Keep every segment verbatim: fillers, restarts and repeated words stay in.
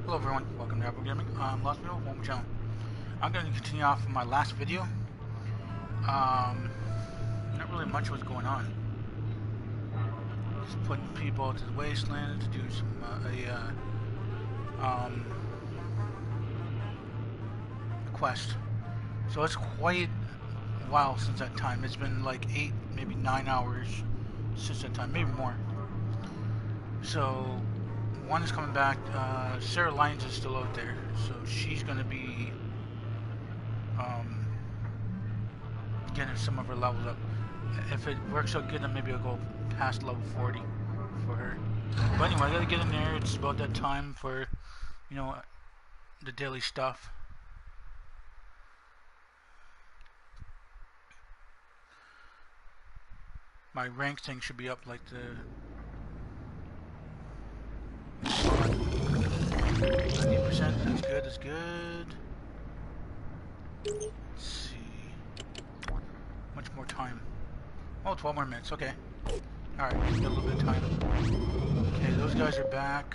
Hello everyone, welcome to Apple Gaming. I'm Lost Middle, Home Channel. I'm going to continue off from my last video. Um, not really much was going on. Just putting people to the wasteland to do some, uh, a, uh, um, quest. So it's quite a while since that time. It's been like eight, maybe nine hours since that time, maybe more. So, one is coming back. Uh, Sarah Lyons is still out there, so she's going to be um, getting some of her levels up. If it works out good, then maybe I'll go past level forty for her. But anyway, I got to get in there. It's about that time for, you know, the daily stuff. My rank thing should be up like the ninety percent. That's good, that's good. Let's see. Much more time. Oh, twelve more minutes, okay. Alright, got a little bit of time. Okay, those guys are back.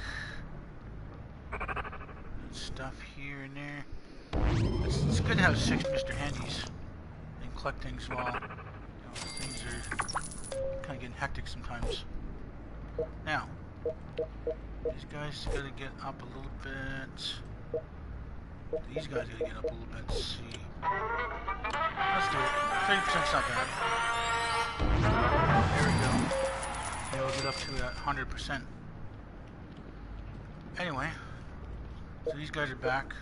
Stuff here and there. It's, it's good to have six Mister Handys and collect things while, you know, things are kind of getting hectic sometimes. Now, these guys gotta get up a little bit. These guys gotta get up a little bit. Let's see. Let's do it. thirty percent's not bad. There we go. Okay, we'll get up to that one hundred percent. Anyway, so these guys are back.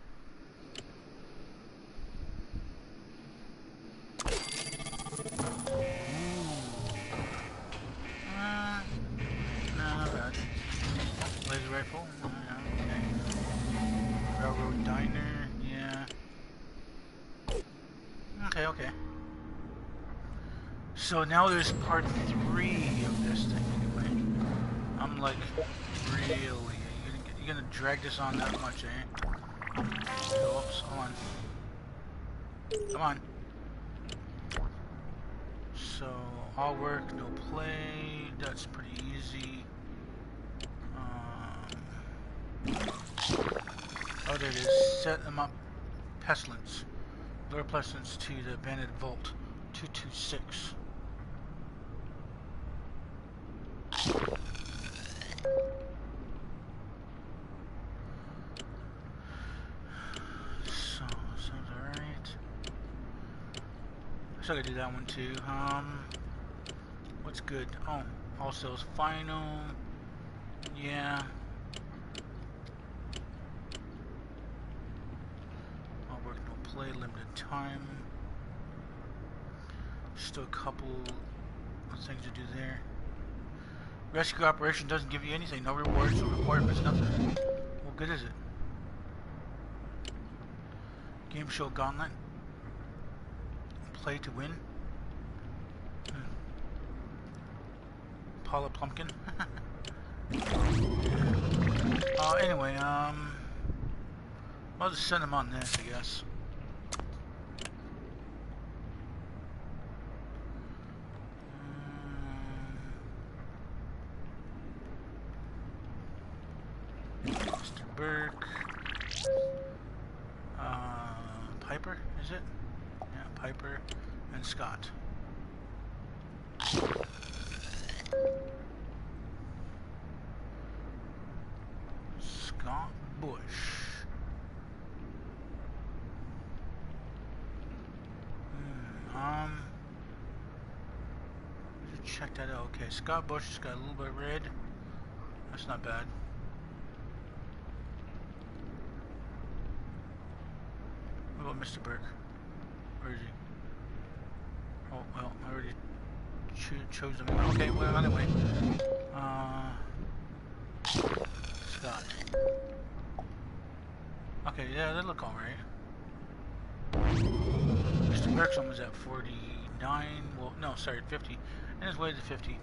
Uh, no, not bad. Laser rifle, oh, yeah, okay. Railroad diner, yeah. Okay, okay. So now there's part three of this thing anyway. I'm like, really, you're gonna, you're gonna drag this on that much, eh? Oops, hold on. Come on. So, all work, no play, that's pretty easy. Oh, there it is. Set them up. Pestilence. Lure Pestilence to the Abandoned Vault. two two six. So, sounds alright. So I gotta do that one too. Um, what's good? Oh, also is final. Yeah. Play limited time. Still a couple of things to do there. Rescue operation doesn't give you anything. No rewards, no requirements, nothing. What good is it? Game show gauntlet. Play to win. Hmm. Paula Plumpkin. uh, anyway, um, I'll just send them on this, I guess. Mister Burke. Uh, Piper, is it? Yeah, Piper and Scott. Scott Bush. Hmm, um, check that out. Okay, Scott Bush has got a little bit red. That's not bad. What about Mister Burke? Where is he? Oh, well, I already cho chose him. Okay, well, anyway. Uh, Scott. Okay, yeah, they look alright. Mister Burke's one was at forty-nine. Well, no, sorry, fifty. And his way to fifty.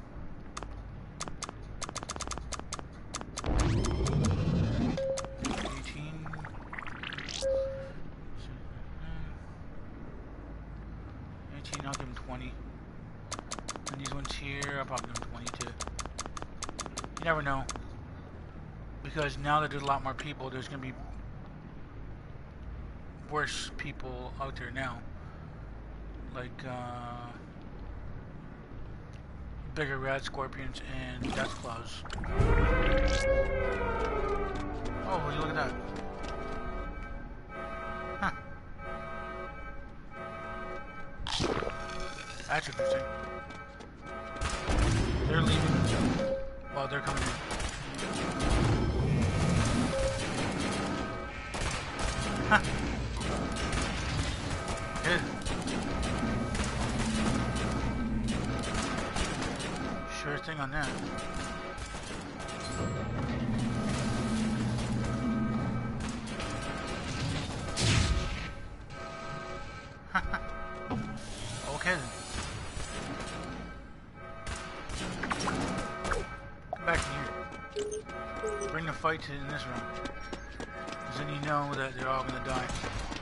eighteen. eighteen, I'll give him twenty. And these ones here, I'll probably give him twenty too. You never know. because now that there's a lot more people, there's gonna be worse people out there now. Like uh, bigger red scorpions and death claws. Oh, will you look at that? Huh. That's interesting. They're leaving. Well, they're coming in. Huh. Good. Sure thing on that. Okay then. Come back here. Bring the fight to in this room. Because then you know that they're all gonna die.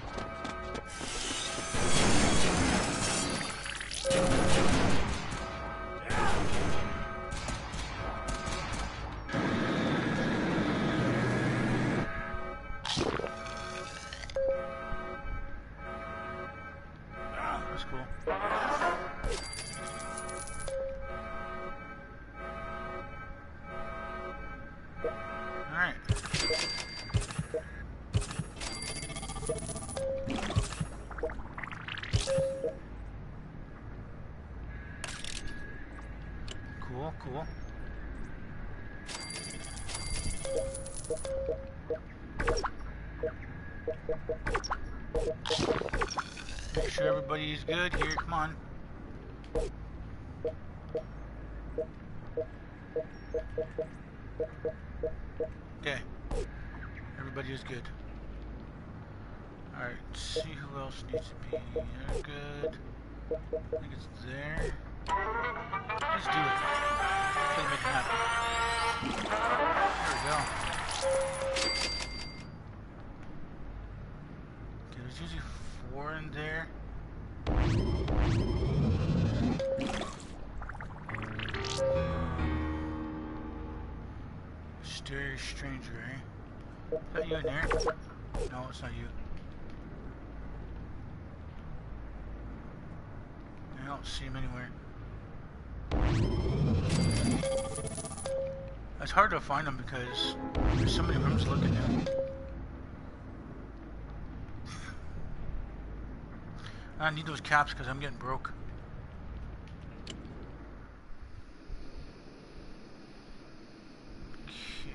That's cool. Alright. Cool, cool. Make sure everybody's good here, come on. Okay. Everybody is good. Alright, see who else needs to be. They're good. I think it's there. Let's do it. Let's make it happen. There we go. Okay, there's usually four in there. Mysterious stranger, eh? Is that you in there? No, it's not you. I don't see him anywhere. It's hard to find them because there's so many rooms looking at. I need those caps because I'm getting broke. Okay.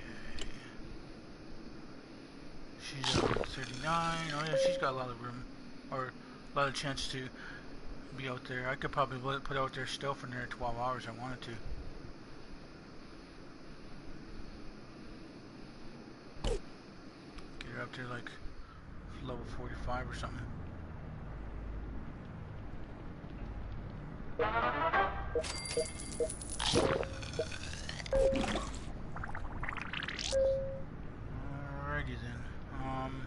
She's at thirty-nine. Oh yeah, she's got a lot of room. Or a lot of chance to be out there. I could probably put out there still for another twelve hours if I wanted to. Get her up to like level forty-five or something. Alrighty then. Um.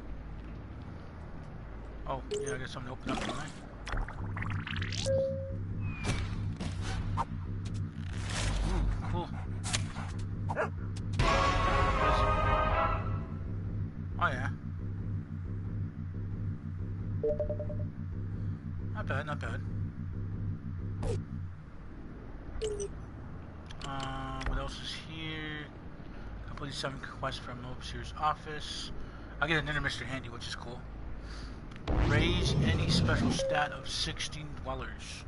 Oh, yeah, I got something to open up tonight. Ooh, cool. Oh yeah. Not bad, not bad. Um, what else is here? Complete seven quests from Overseer's office. I'll get another Mister Handy, which is cool. Raise any special stat of sixteen dwellers.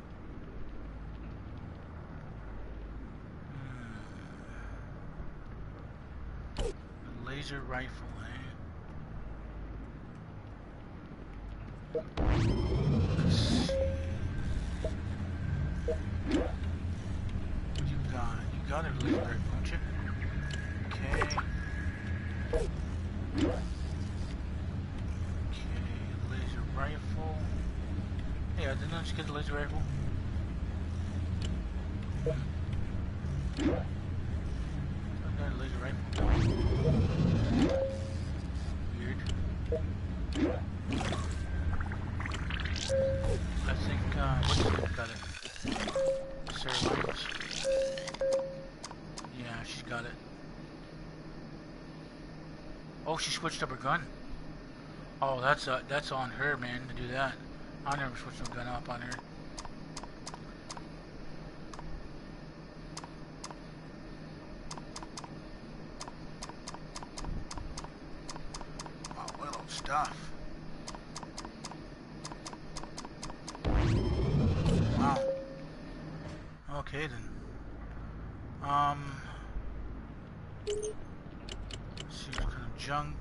Hmm. A laser rifle, eh? Let's see. What you got? You got a laser rifle, don't you? Okay. Okay, laser rifle. Yeah, didn't I just get the laser rifle? I got a laser rifle. Weird. I think, uh, what's it got it? Sarah Lyons. Yeah, she's got it. Oh, she switched up her gun. Oh, that's uh, that's on her, man, to do that. I never switched my gun up on her. Wow, what old stuff. Wow. Okay then. Um. Let's see what kind of junk.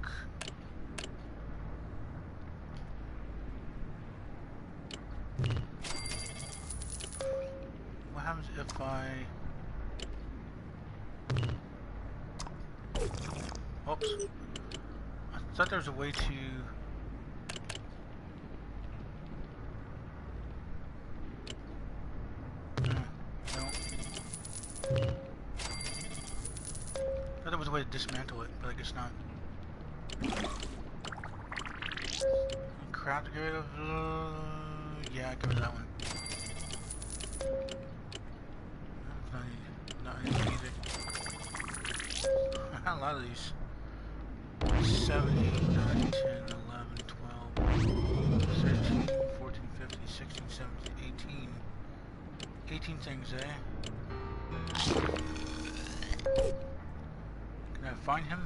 What happens if I... Oops. I thought there was a way to... No. No. I thought there was a way to dismantle it, but I guess not. Crap to get rid of... Uh, yeah, get rid of that one. Not anything either. A lot of these. seven, eight, nine, ten, eleven, twelve, thirteen, fourteen, fifteen, sixteen, seventeen, eighteen. eighteen things, eh? Can I find him?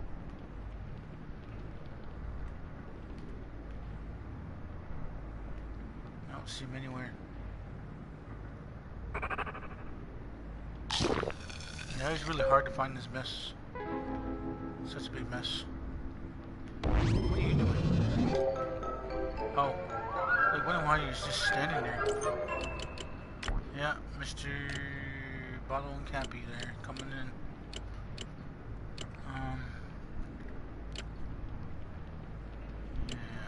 I don't see him anywhere. Yeah, it's really hard to find this mess. Such a big mess. What are you doing? Oh. Like, what why are you just standing there? Yeah, Mister Bottle and Cappy there, coming in. Um. Yeah.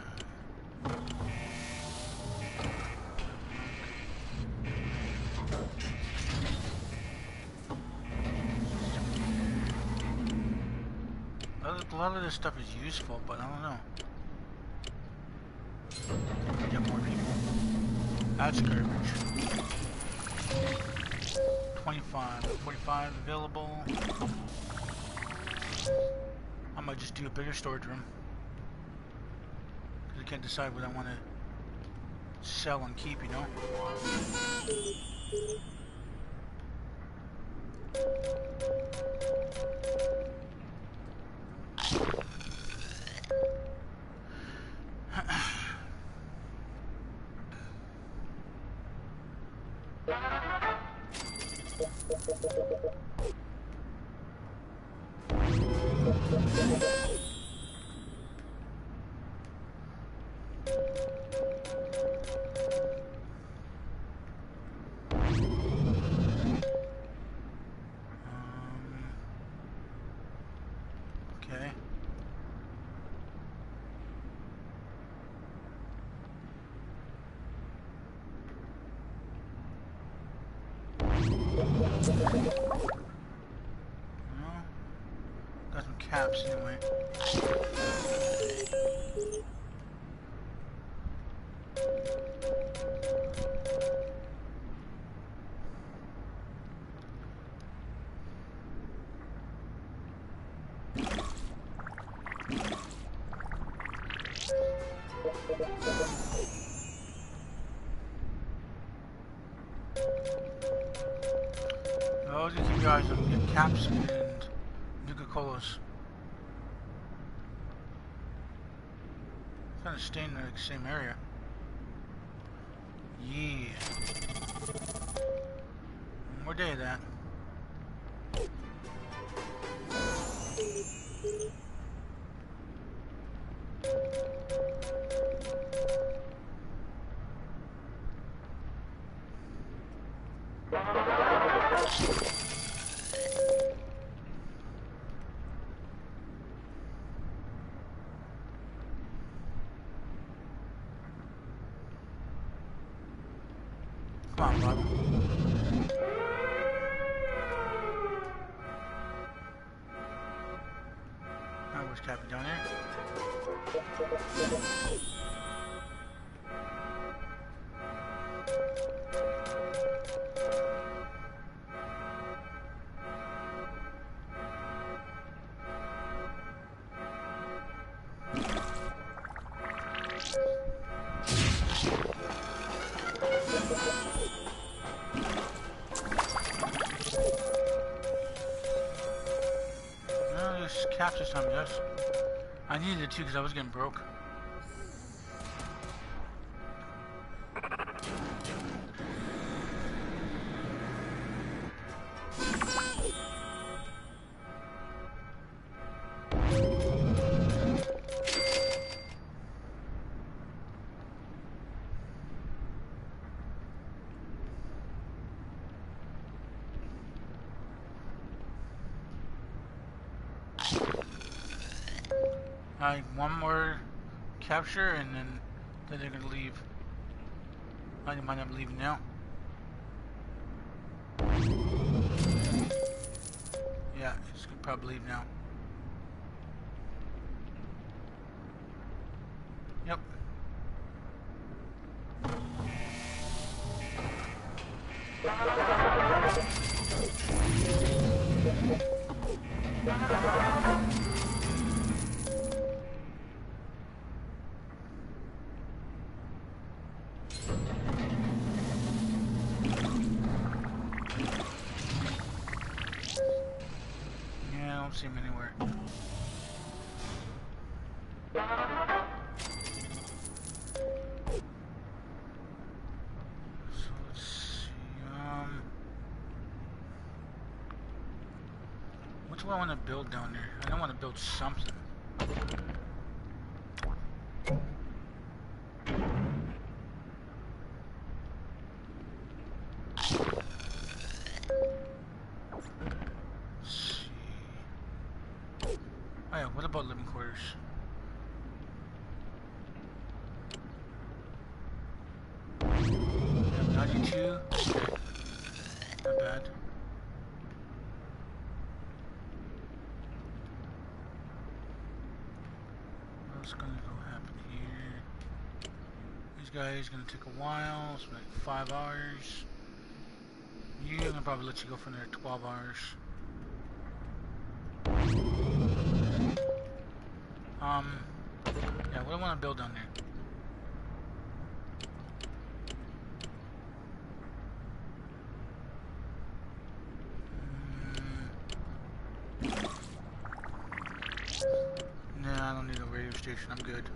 A lot of this stuff is useful, but I don't know. Get more people. That's garbage. twenty-five. forty-five available. I might just do a bigger storage room. Because I can't decide what I want to sell and keep, you know? Okay. Well, got some caps anyway. Oh, just keep your eyes on get caps and Nuka-Colas. Kind of staying in the same area. Yeah. One more day of that. Come on, bud. Now where's Cappy down here? caps this time, yes. I needed it too because I was getting broke. Alright, one more capture and then, then they're gonna leave. I might not be leaving now. Yeah, he's gonna probably leave now. Yep. Yeah, I don't see him anywhere. So let's see, um... what do I want to build down there? I don't want to build something. Oh yeah, what about living quarters? ninety-two? Okay. Not bad. What's gonna go happen here? These guys gonna take a while, it's like five hours. You, I'm gonna probably let you go for another twelve hours. Um, yeah, what do I want to build down there? Mm. Nah, I don't need a radio station, I'm good.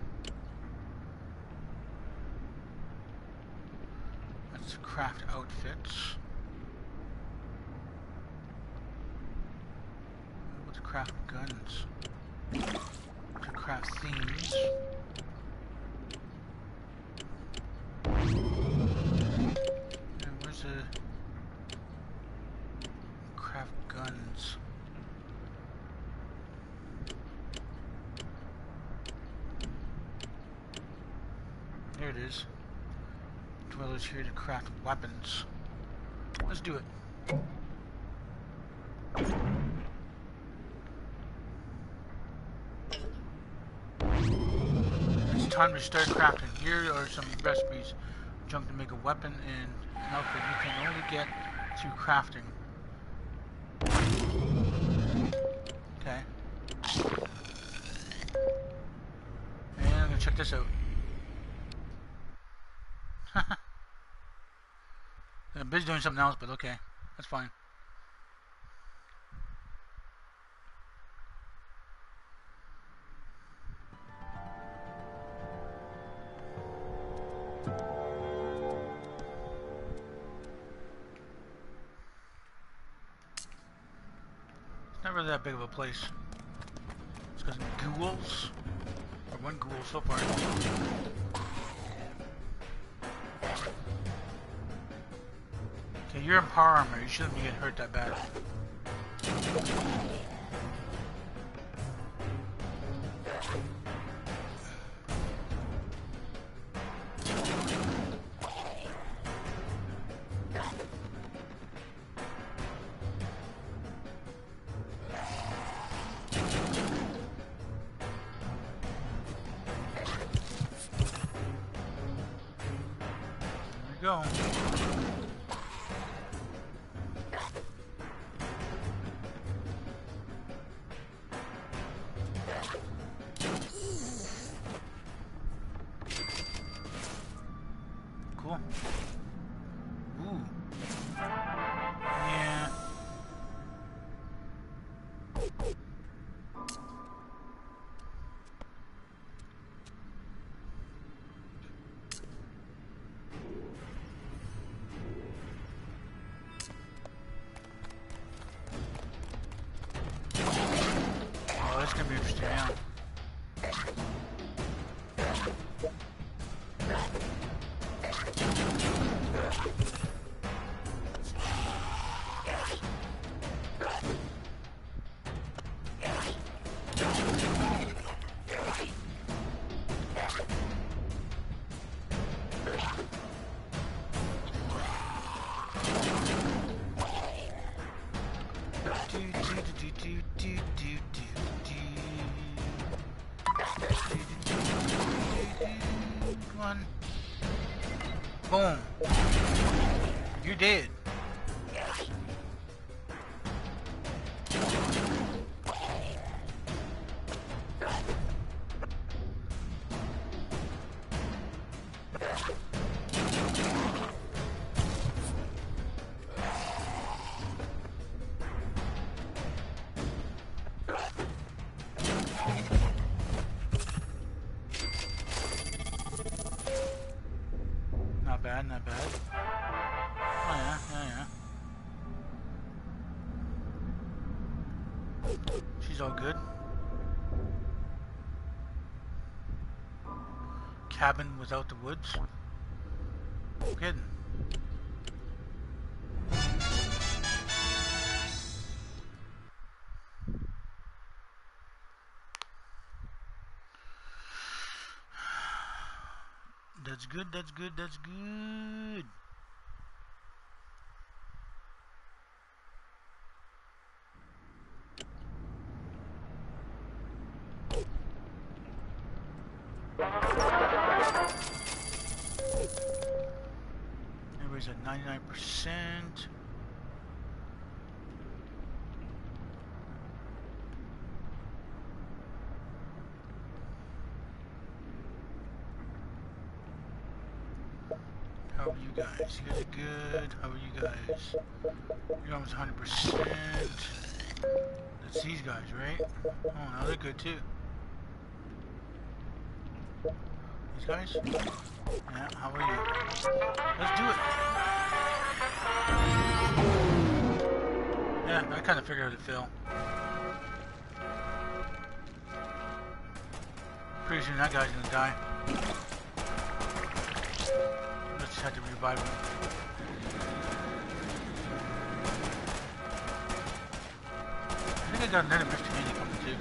Let's craft outfits. Let's craft guns. To craft themes. And where's the craft guns? There it is. Dwellers here to craft weapons. Let's do it. Time to start crafting. Here are some recipes. Junk to make a weapon and an outfit you can only get through crafting. Okay. And I'm gonna check this out. I'm busy doing something else, but okay. That's fine. Not really that big of a place. It's got some ghouls. Or one ghoul so far. Okay, you're in power armor. You shouldn't be getting hurt that bad. Go. Cool. Ooh. Yeah. gonna be interesting, yeah. Come on. Boom. You're dead. Not bad, not bad. Oh yeah, yeah, yeah. She's all good. Cabin without the woods. Good. That's good, that's good, that's good. Everybody's at ninety-nine percent. How are you guys? You guys are good. How are you guys? You're almost one hundred percent. That's these guys, right? Oh, no, they're good too. These guys? Yeah, how are you? Let's do it. Yeah, I kind of figured it'd fail. Pretty soon that guy's gonna die. Let's just have to revive him. I think I got another Mister Handy coming too.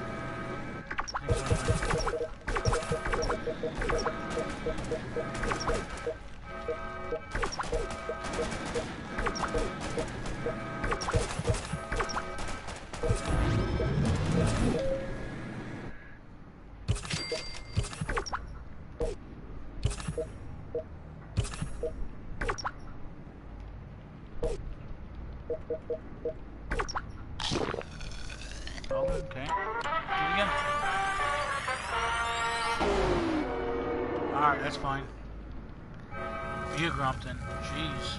Oh, okay. Do it again. Alright, that's fine. You Grumpton. Jeez.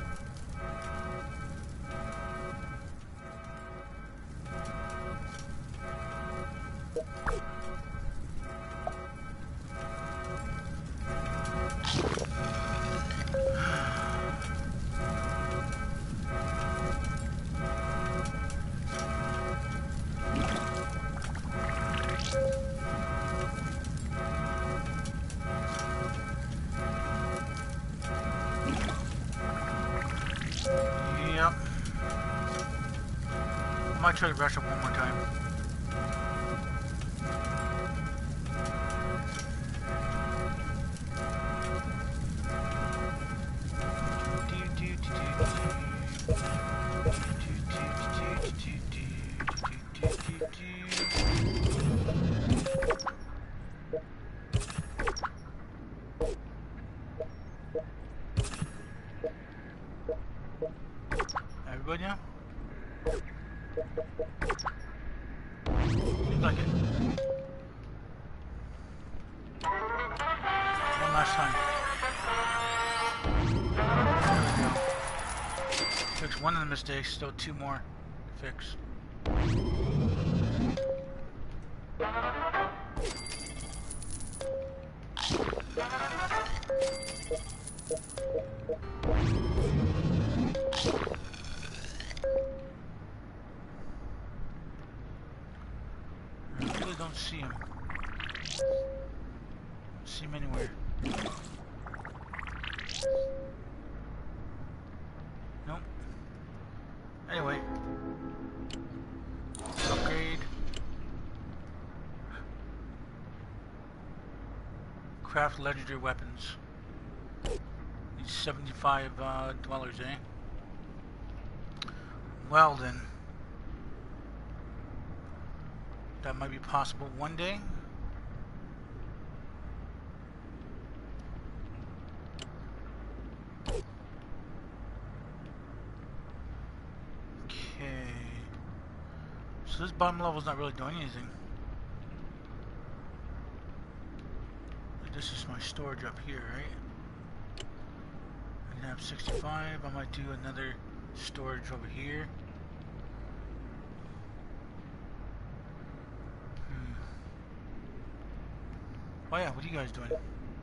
Yep. I might try to rush up one more time. Everybody now? Seems like it. One last time. Fix one of the mistakes, still two more to fix. I really don't don't see him. Don't see him anywhere. Nope. Anyway. Upgrade. Craft legendary weapons. Need seventy-five uh, dwellers, eh? Well then. That might be possible one day. Okay. So this bottom level is not really doing anything. This is my storage up here, right? I have sixty-five. I might do another storage over here. Hmm. Oh yeah, what are you guys doing?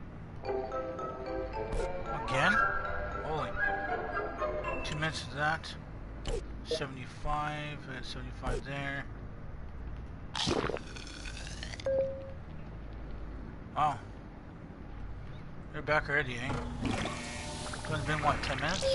Again? Holy. Two minutes of that. seventy-five. I got seventy-five there. Wow. They're back already, eh? It's only been, what, ten minutes?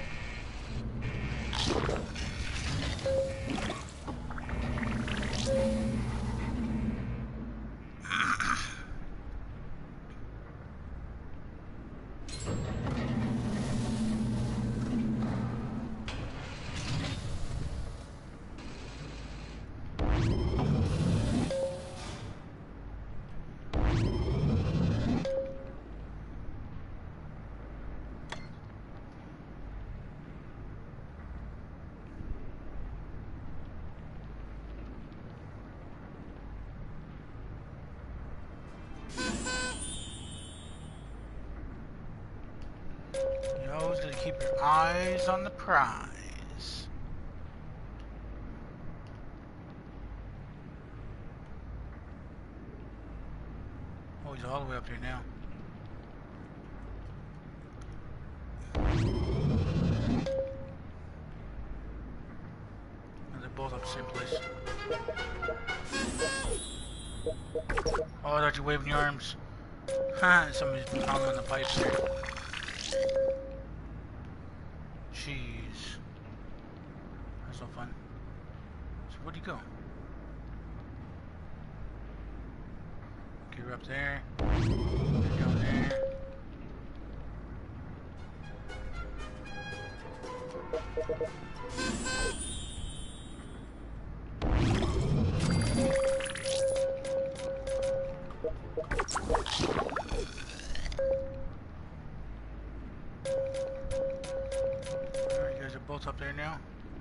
You always gotta keep your eyes on the prize. Oh, he's all the way up here now. And they're both up the same place. Oh, I thought you waving your arms. Ha! Somebody's pounding on the pipe there. Jeez. That's no fun. So where'd he go? Okay, we're up there. We're down there. Alright, you guys are both up there now.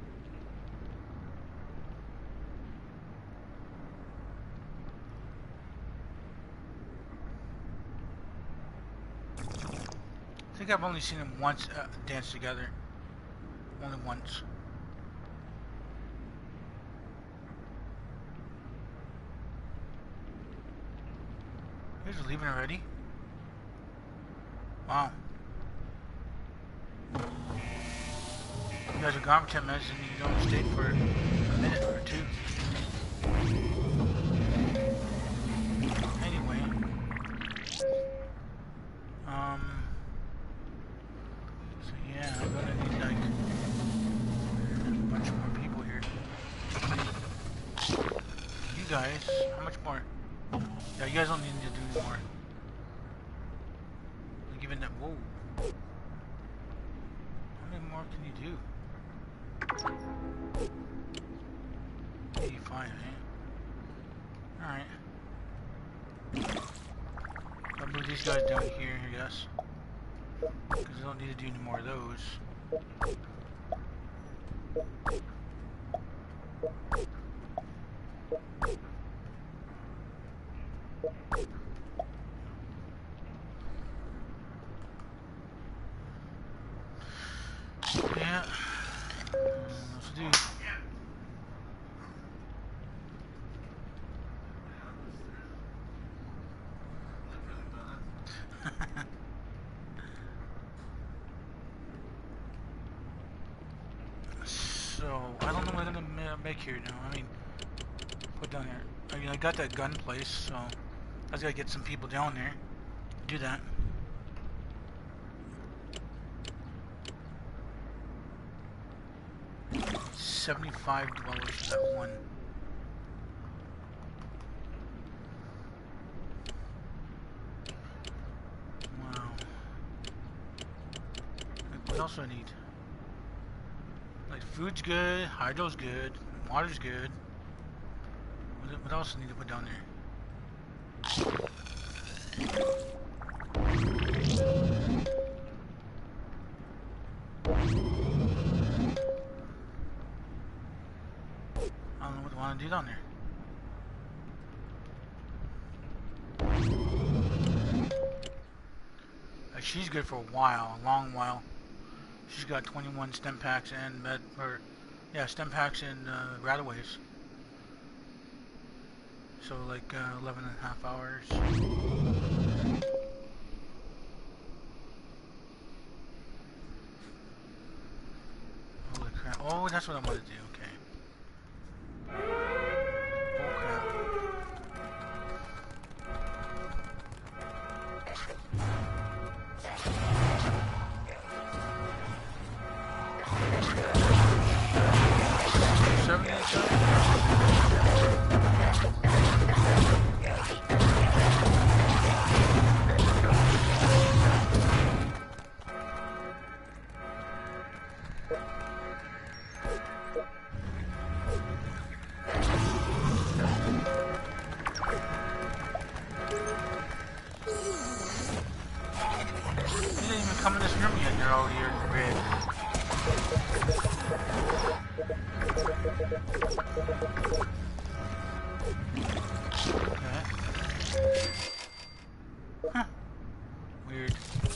I think I've only seen them once uh, dance together. Only once. You guys are leaving already? Wow. You guys are gone for ten minutes and you don't stay for a minute or two. Anyway. Um... So yeah, I'm gonna need like a bunch more people here. You guys, how much more? Yeah, you guys don't need to do more. Given that, whoa. How many more can you do? eighty-five, eh? Alright. I'll move these guys down here, I guess. Because I don't need to do any more of those. Yeah. Let's do. So, I don't know what I'm gonna make here now. I mean, put down here. I mean, I got that gun place, so I just gotta get some people down there to do that. seventy-five dwellers for that one. Wow. Like, what else do I need? Like, food's good, hydro's good, water's good. What, what else do I need to put down there? I don't know what I want to do down there. Uh, she's good for a while, a long while. She's got twenty-one stem packs and med, or yeah, stem packs and uh, rataways. So like uh, eleven and a half hours. Holy crap! Oh, that's what I want to do. Okay. Oh crap. Come in this room yet, you're all here red. Okay. Huh. Weird.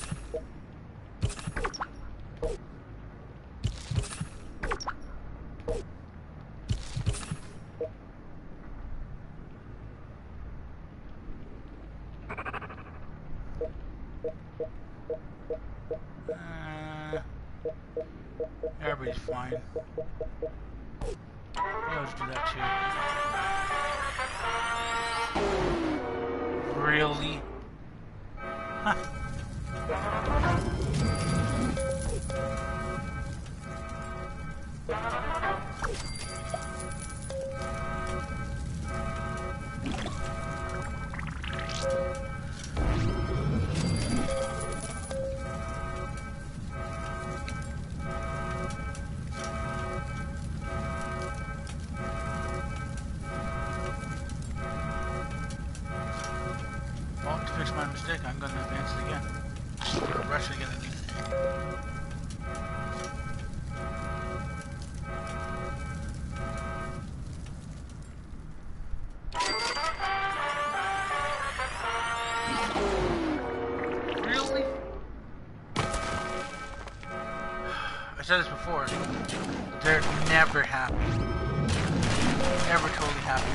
Everybody's fine. Yeah, let's do that too. Really? Huh. To fix my mistake, I'm going to advance it again. Or rush it again. I mean. Really? I said this before. They're never happy. Never totally happy.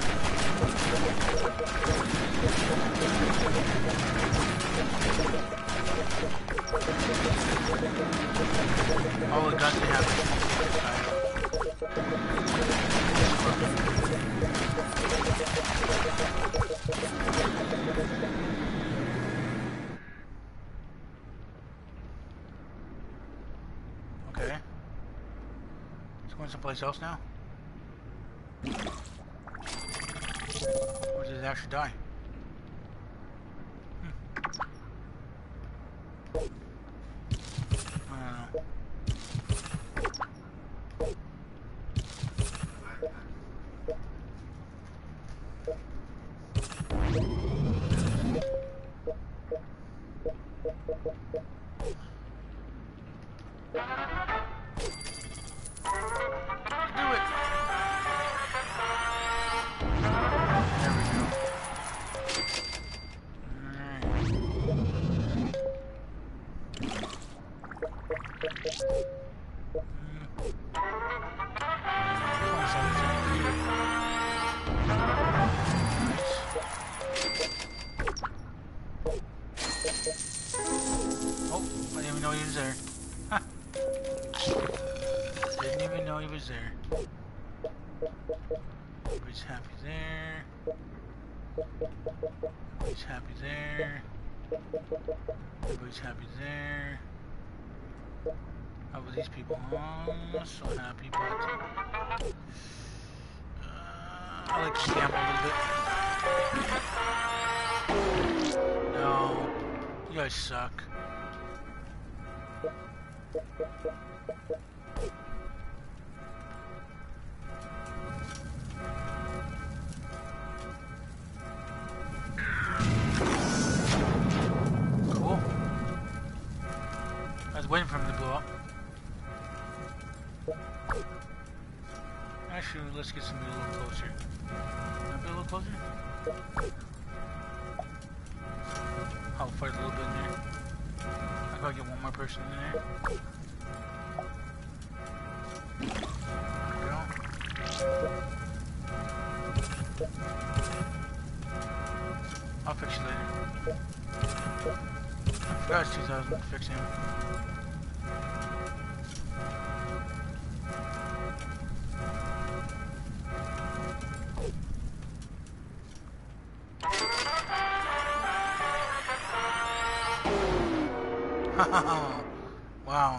All the guns they have. Okay. Let's go someplace else now. Or did it actually die? Everybody's happy there. Everybody's happy there. Everybody's happy there. How about these people? Oh, so happy, but uh, I like to gamble a little bit. No, you guys suck. Cool. I was waiting for him to blow up. Actually, let's get somebody a little closer. Can I be a little closer? I'll fight a little bit in there. I gotta get one more person in there. There we go. I'll fix you later. I forgot it's two thousand to fix him. Wow.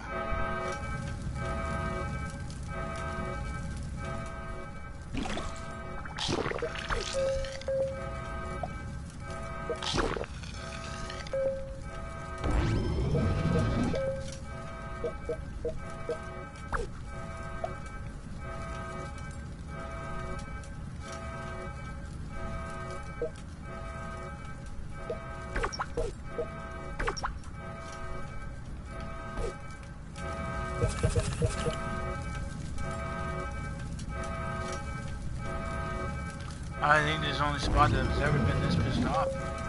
I think there's only spot that has ever been this pissed off.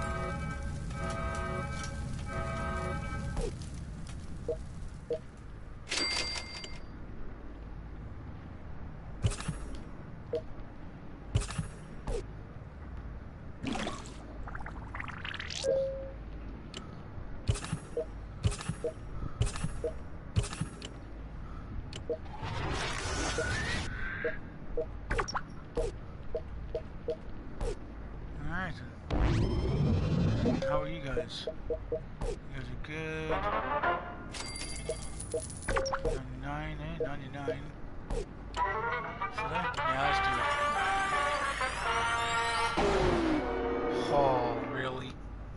How are you guys? You guys are good. ninety-nine, eh? ninety-nine. Should I? Yeah, let's do it. Oh, really?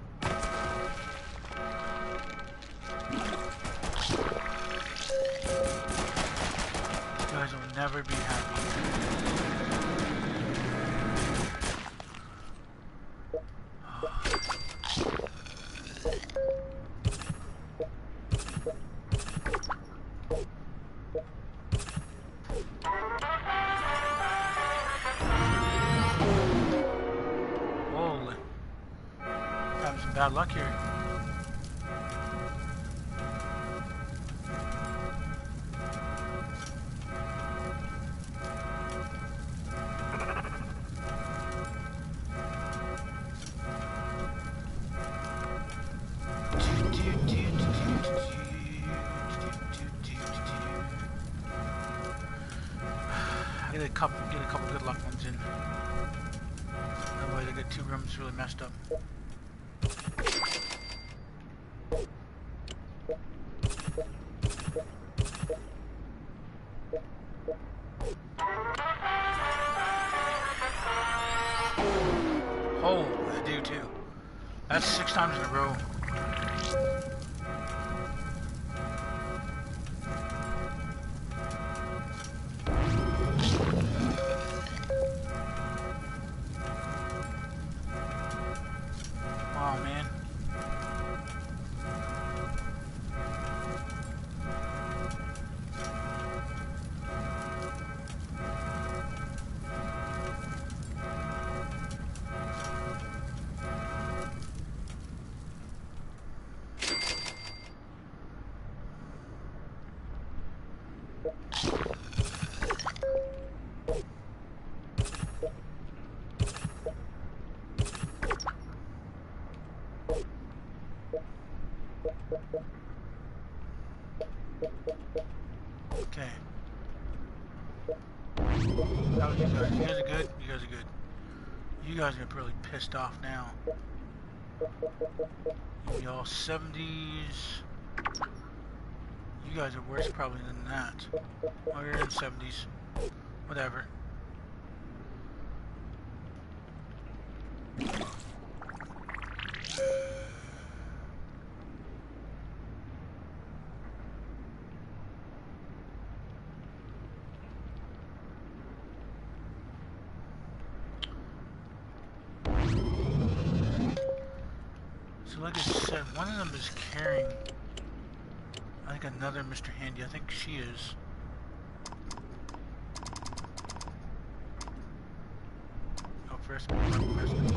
You guys will never be happy. Bad luck here. Get a couple, get a couple good luck ones in. That way they get two rooms really messed up. Oh, I do too. That's six times in a row. Wow, man. How are you guys? You guys are good? You guys are good. You guys are really pissed off now. Y'all seventies. You guys are worse probably than that. Oh, you're in seventies. Whatever. So like I said, one of them is carrying, I think, another Mister Handy. I think she is. Oh, first me, first me.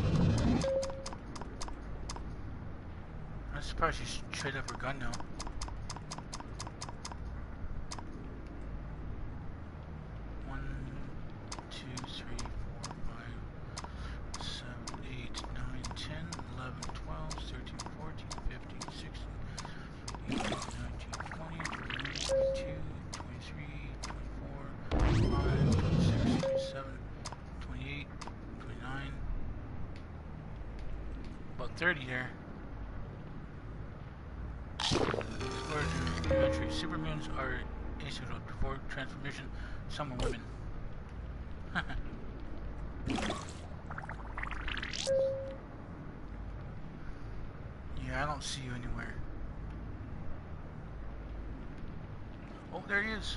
I'm surprised she's straight up her gun now. One, two, three, four, five, seven, eight, nine, ten, eleven, twelve, thirteen, fourteen, fifteen, sixteen, eighteen, nineteen, twenty, twenty-one, twenty-two, twenty-three, twenty-four, twenty-five, twenty-six, twenty-seven, twenty-eight, twenty-nine, about thirty there. Entry. Supermutants are asexual. Before transformation, some are women. Yeah, I don't see you anywhere. Oh, there he is.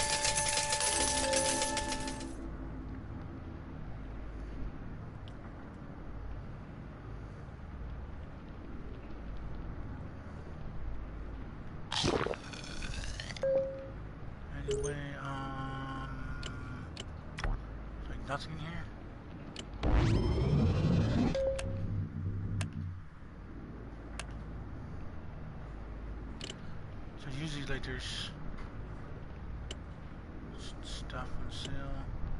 Anyway, um, like nothing in here. So usually like there's stuff on sale.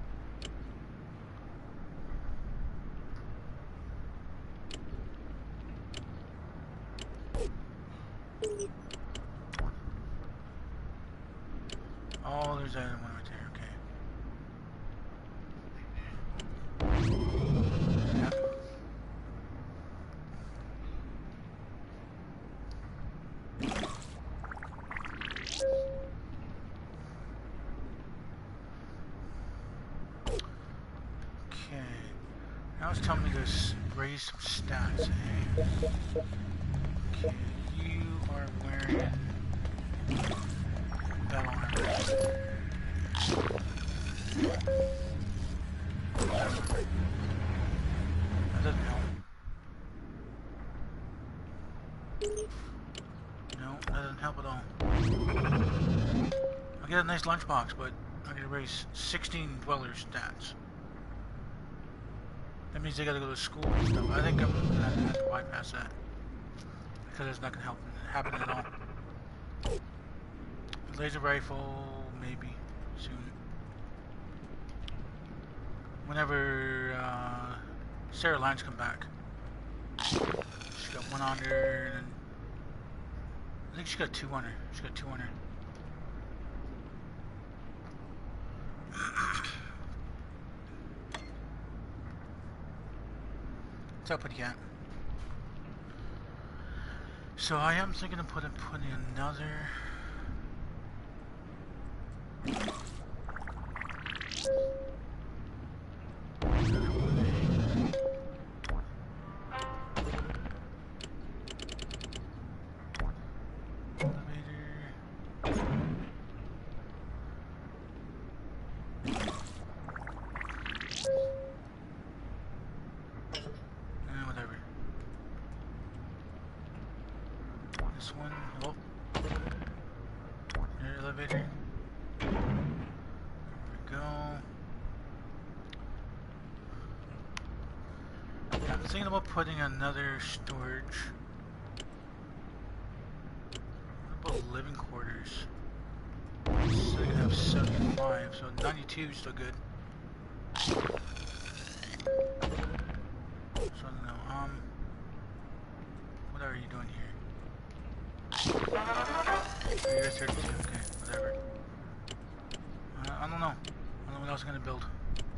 Oh, there's that one right there, okay. Yep. Okay. Now it's telling me to raise some stats. Hey. Okay, you are wearing battle armor. That doesn't help. No, that doesn't help at all. I get a nice lunchbox, but I gotta raise sixteen dweller stats. That means they gotta go to school and stuff. I think I'm gonna have to bypass that. Because it's not gonna help happen at all. Laser rifle, maybe soon. Whenever uh, Sarah Lines come back. She got one on her, and I think she got two on her. She got two on her. What's up with that? So I am thinking of putting putting another. Thinking about putting another storage. What about living quarters? So I can have seventy-five, so ninety-two is still good. So I don't know. Um, what are you doing here? Oh, you're thirty-two. Okay, whatever. Uh, I don't know. I don't what else am I gonna build?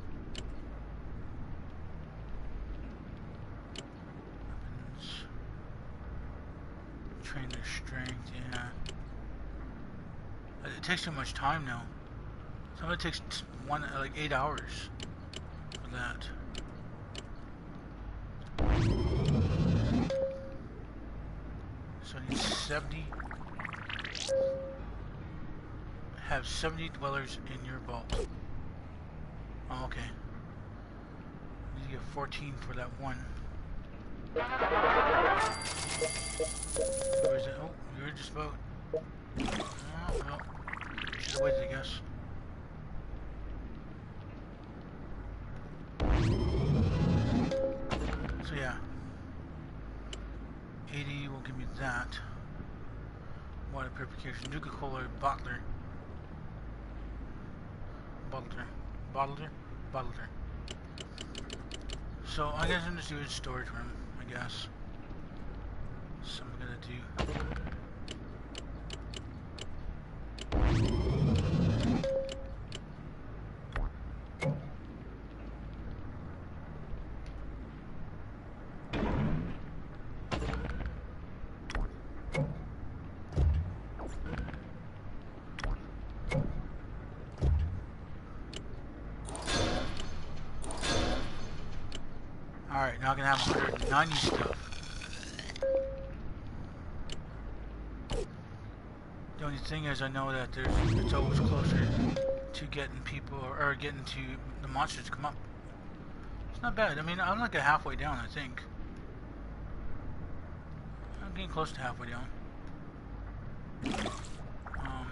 Weapons. Train their strength, yeah. It takes too much time now. Some of it takes one, like eight hours for that. So I need seventy. Have seventy dwellers in your vault. Oh, okay. I need to get fourteen for that one. Where is it? Oh, you're just about. Oh, well. Should have waited, I guess. So yeah. eighty will give me that. Water purification. Nuka-Cola bottler. Bottler. Bottler? Bottler. So I guess I'm just doing storage room, I guess. So I'm gonna do. Alright, now I can have one hundred ninety stuff. The only thing is, I know that there's it's always closer to getting people or, or getting to the monsters to come up. It's not bad. I mean, I'm like a halfway down, I think. I'm getting close to halfway down. Um,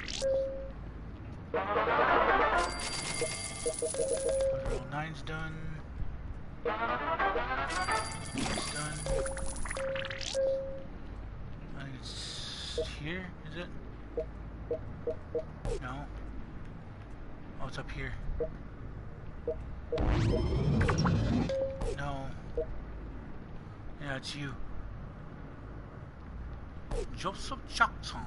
overall nine's done. It's done. I think it's here, is it? No. Oh, it's up here. No. Yeah, it's you. Joseph Jackson.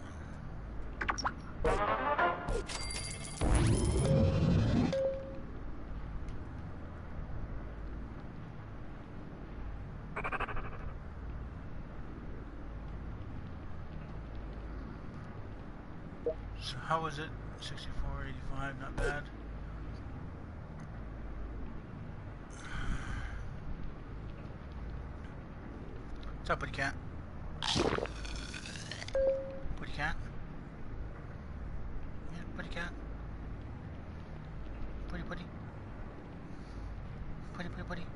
So how was it? sixty-four eighty-five, not bad. What's up, buddy cat? Buddy cat? Yeah, buddy cat. Buddy, buddy. Buddy, buddy, buddy.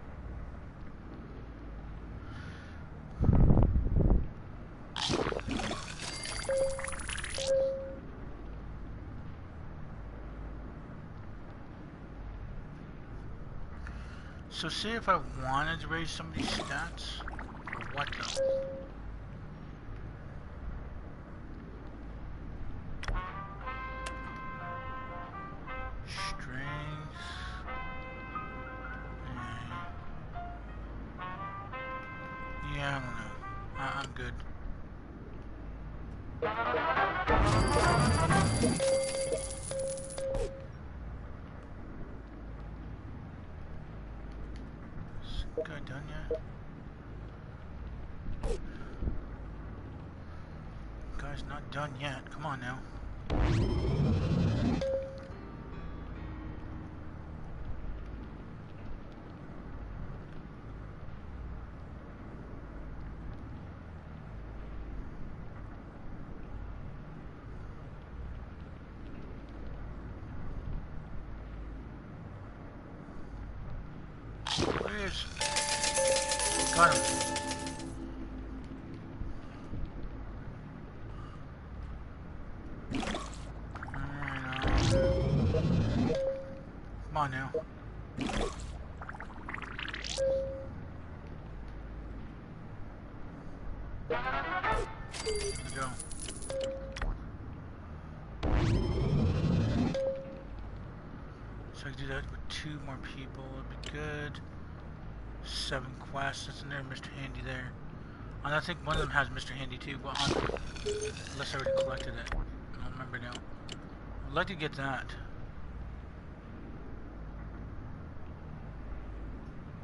So say if I wanted to raise somebody's stats, or what though? Strength. Yeah, yeah I don't know. I I'm good. Guy done yet? Guy's not done yet. Come on now. Where is? Got him. Come on now. There we go. So I can do that with two more people. It'd be good. Seven quests. That's in there. Mister Handy there. And I think one of them has Mister Handy too. Well, unless I already collected it. I don't remember now. I'd like to get that.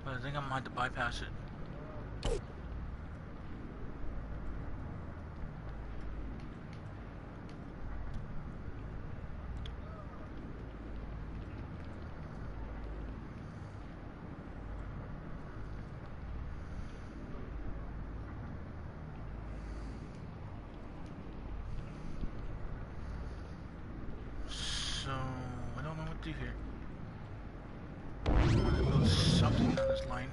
But I think I'm gonna have to bypass it. So I don't know what to do here. I want to build something on this line.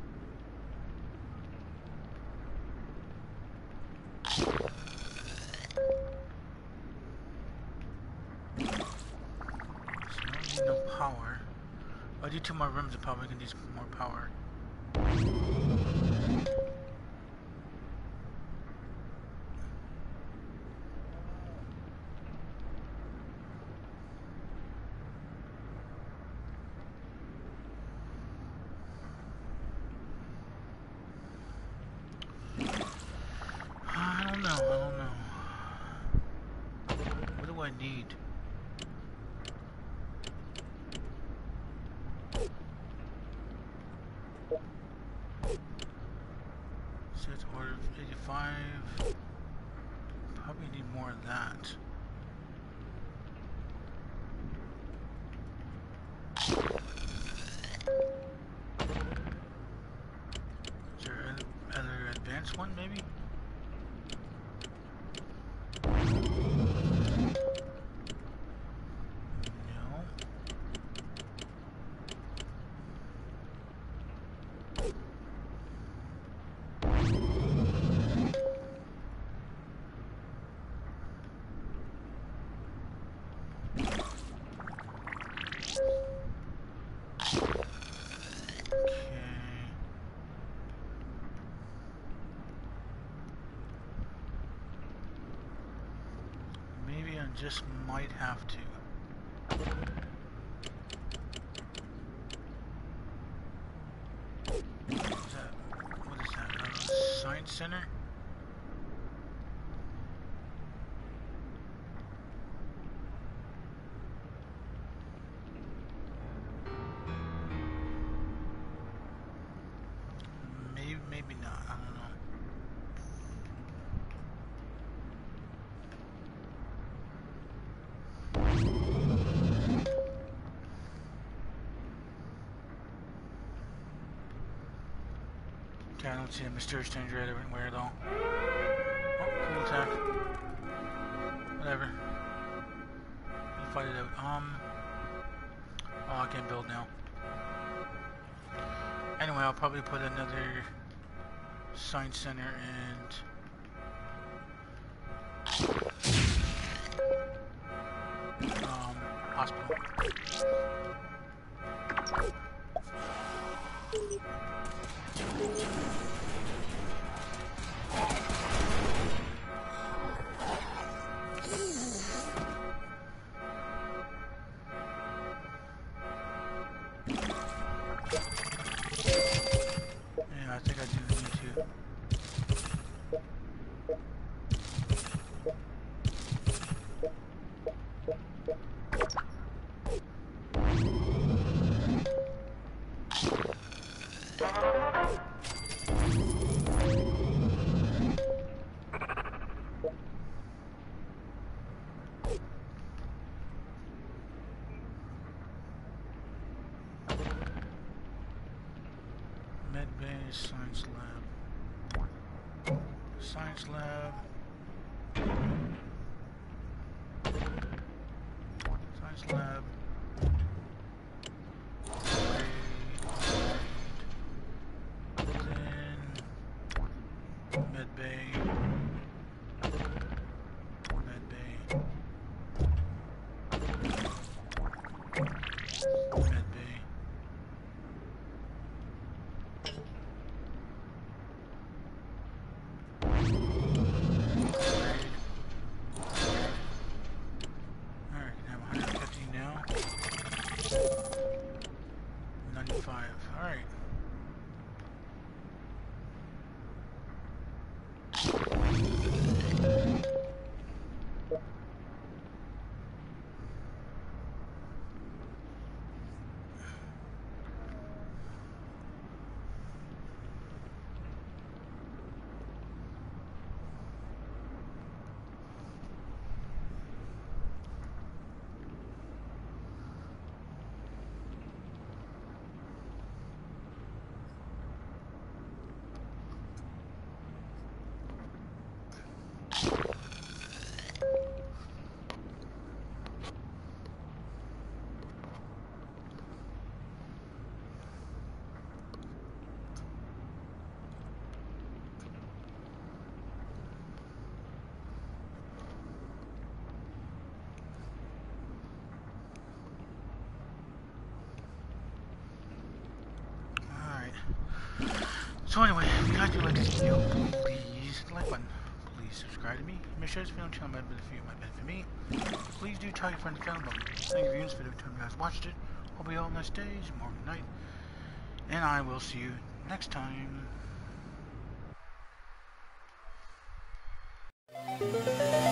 No power. If I do two more rims, I probably can use more power. I don't know, I don't know. What do I need? Set order of eighty-five. Probably need more of that. Is there another advanced one, maybe? Just might have to. What is that? What is that? Uh, Science Center? Maybe, maybe not. I don't know. I don't see a mysterious stranger anywhere though. Oh, cool attack. Whatever. You fight it out. Um. Oh, I can't build now. Anyway, I'll probably put another science center and um hospital. Yeah, I think I do need to. Medbay Science Lab. Science Lab. Science Lab. Then Medbay. Medbay. Medbay. Alright. So anyway, if you guys do like this video, please hit the like button. Please subscribe to me. Make sure this video channel might benefit you, might benefit me. Please do tell your friends and family about me. Thank you for viewing this video. Tell me you guys watched it. Hope you all have a nice day, morning, night. And I will see you next time.